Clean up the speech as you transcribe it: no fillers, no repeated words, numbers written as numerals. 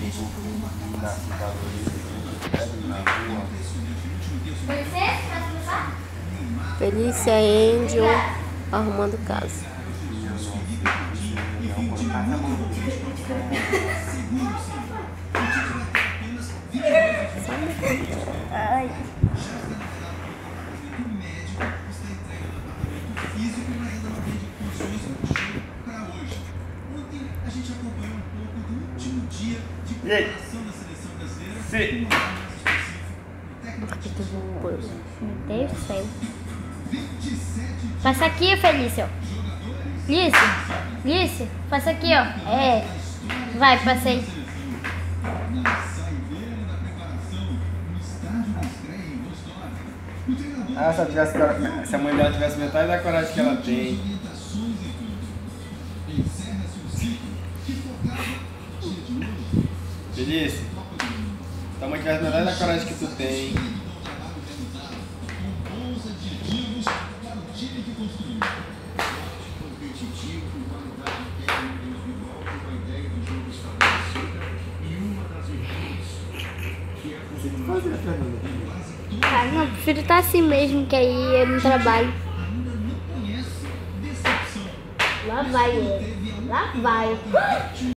Felícia Angel arrumando casa. Ai. E aí? Sim. Meu Deus do céu. Passa aqui, Felícia. Lícia, passa aqui, ó. É. Vai, passa aí. Ah, se a mãe dela tivesse metade da coragem que ela tem. Felícia, se tua mãe tivesse metade da coragem que tu tem. Ah, não, prefiro estar assim mesmo, que aí eu não trabalho. Lá vai ele. Lá vai.